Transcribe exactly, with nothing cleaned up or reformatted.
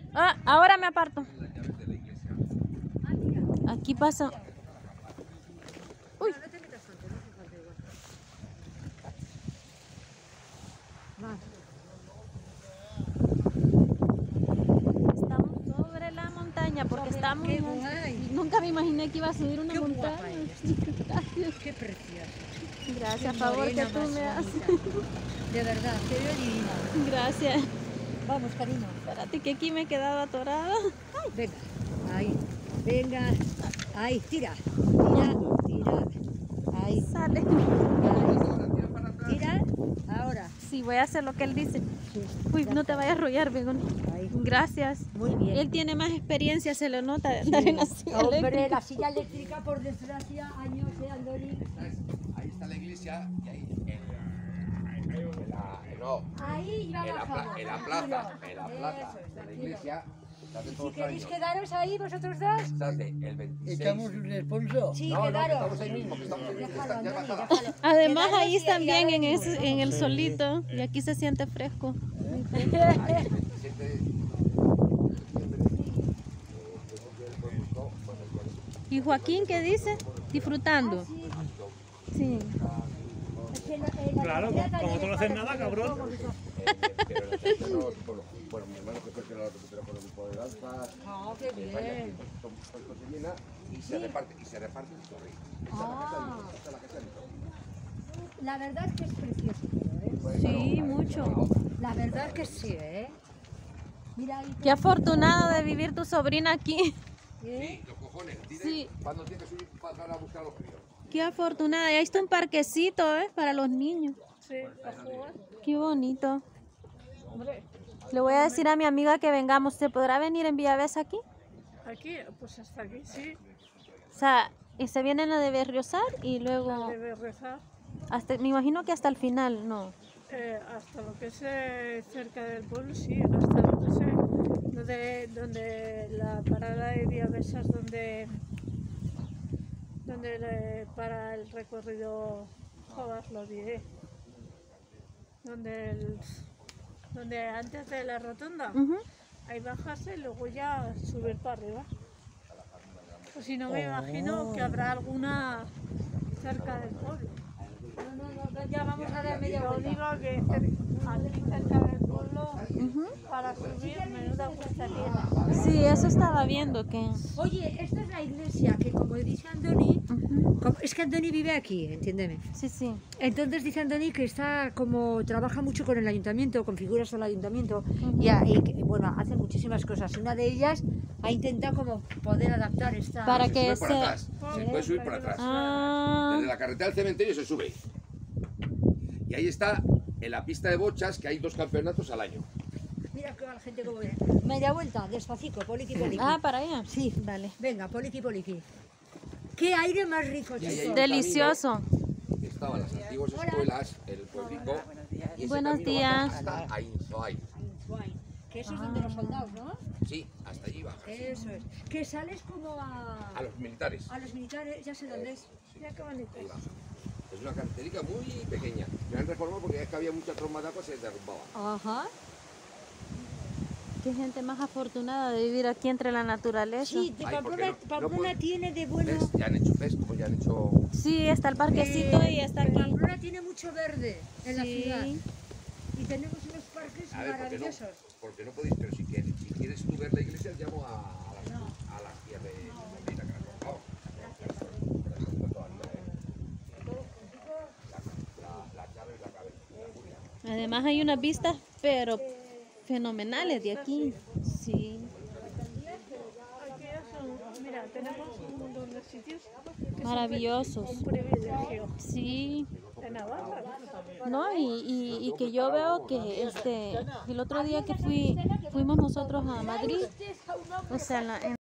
Ah, ahora me aparto. Aquí pasa. Uy. Estamos sobre la montaña porque estamos. Qué guay. Nunca me imaginé que iba a subir una Qué montaña. guapa eres. Gracias. Qué preciosa. Gracias, Qué favor que morena tú más me haces. bonita. De verdad, te veo divina. Gracias. Vamos, cariño. Espérate que aquí me he quedado atorada. Venga, ahí. Venga. Ahí, tira. Tira, tira. Ahí. Sale. Ahí. Tira. Ahora. Sí, voy a hacer lo que él dice. Sí. Uy, no te vayas a arrollar, Begón. Ahí. Gracias. Muy bien. Él tiene más experiencia, se lo nota de andar en la silla Hombre, eléctrica. la silla eléctrica, por desgracia, años de Andoni. Ahí está la iglesia y ahí en, en la, no, Ahí iba en la, bajando. pla- en la plaza, en la plaza Eso es, de la tranquilo. iglesia, se hace Si todos los queréis años. quedaros ahí, vosotros dos. Se hace el veintiséis. ¿Echamos un sponsor? Sí, No, no, que quedaros. estamos ahí mismo, que estamos ahí mismo, que Déjalo, está ya Andoni, bajada. déjalo. Además Quedaros ahí y están bien en, venimos, ese, ¿no? en el solito y aquí se siente fresco. Ahí el veintisiete de septiembre, eh, tengo que el producto, bueno, el cuarenta. ¿Y Joaquín qué dice? Disfrutando. Sí. Es que la- eh, la Claro, comida como también tú no es haces para nada, que cabrón. todos vosotros. Eh, pero en el centro no, bueno, bueno, mi hermano que fue que lo recuperó con el grupo de danza. Ah, qué eh, vaya, bien. esto- esto- esto se llena y se reparte, y se reparte el torre. Esta es la casa Ah. de- esta es la casa de Torre. La verdad es que es precioso, ¿eh? Pues, Sí, claro, mucho. La verdad es que sí, ¿eh? Mira ahí. Qué afortunado de vivir tu sobrina aquí. ¿eh? Sí, los cojones. Dile Sí. cuando tienes que subir para a buscar a los críos. Qué afortunada. Y ahí está un parquecito, ¿eh? Para los niños. Sí, para jugar. Qué bonito. Hombre, Le voy a decir a mi amiga que vengamos. ¿Se podrá venir en Villavesa aquí? aquí, pues hasta aquí sí, O sea, y se viene la de Berriozar y luego debe rezar. hasta, me imagino que hasta el final, no. Eh, hasta lo que es eh, cerca del pueblo, sí, hasta lo que es eh, donde, donde la parada de Villavesas, donde, donde le para el recorrido, joder, lo diré, donde, el, donde antes de la rotonda, Ujú. ahí bajarse y luego ya subir para arriba. Pues si no me imagino que habrá alguna cerca del pueblo. No, no, no, ya vamos a dar media Yo vuelta. digo que cer- aquí cerca del pueblo, para subir, menuda cuesta tiene. Sí, eso estaba viendo que... Oye, esta es la iglesia que, como dice Andoni, Ujú. como- es que Andoni vive aquí, entiéndeme. Sí, sí. Entonces dice Andoni que está como trabaja mucho con el ayuntamiento, con figuras del ayuntamiento y, a- y que, bueno, hace muchísimas cosas. Una de ellas ha intentado como poder adaptar esta. Para Se que sube por se... atrás. Se puede subir por atrás. Ah, Desde la carretera al cementerio se sube. Y ahí está, en la pista de bochas, que hay dos campeonatos al año. Mira que va la gente como viene. Media vuelta, despacito, poliqui poliqui. ah, para allá. Sí, Vale. venga, poliqui poliqui. Qué aire más rico, Y ahí hay chicos. un Delicioso. camino que estaban las antiguas Hola. escuelas, el pueblico. Y ese Buenos camino días. baja hasta Ainzoay. Que eso es donde los soldados, ¿no? Sí, hasta allí baja. Eso es. Que sales como a, A los militares. a los militares, ya sé dónde es. Mira qué bonito. Ahí baja. Es una carreterica muy pequeña. La han reformado porque es que había mucha tromba de agua, se derrumbaba. Ajá. Qué gente más afortunada de vivir aquí entre la naturaleza. Sí, de Ay, ¿por qué Pamplona, no? No Pamplona puedo- tiene de bueno. ¿Ves? Ya han hecho, ¿ves? Como ya han hecho... Sí, está el parquecito Eh, y está aquí. Pamplona tiene mucho verde en la Sí. ciudad. Y tenemos unos parques A ver, ¿por qué no? maravillosos. Porque no podéis, pero si quieres, si quieres tú ver la iglesia, llamo a, a las, a las tierras de Molina, que la conozco. La conozco todavía, ¿eh? La, la llave es la cabeza. Además hay unas vistas, pero fenomenales de aquí. Sí. Aquí es un- mira, tenemos un montón de sitios que Maravillosos. son un privilegio Sí. de Navarra. No, y, y, y que yo veo que este el otro día que fui fuimos nosotros a Madrid, o sea, en la, en